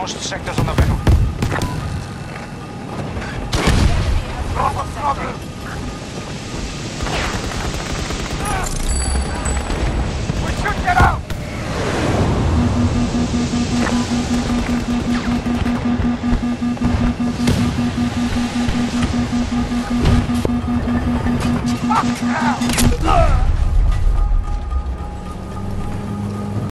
Most sectors on the menu. Drop a throttle! We should get out! Fuck now!